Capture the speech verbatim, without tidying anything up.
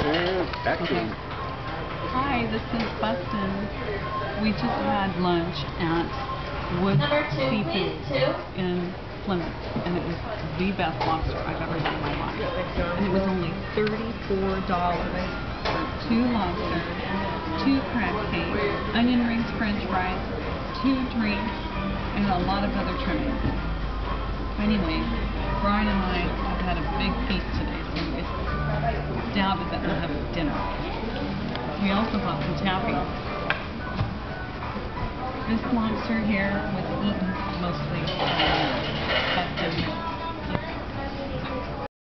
And action. Okay. Hi, this is Bustin. We just had lunch at Wood Seafood in Plymouth, and it was the best lobster I've ever had in my life. And it was only thirty-four dollars for two lobsters, two crab cakes, onion rings, french fries, two drinks, and a lot of other trimmings. Anyway, Brian and I have had a big feast today, so it's doubted that we'll have dinner. We also bought some taffy. This lobster here was eaten mostly by Bustin.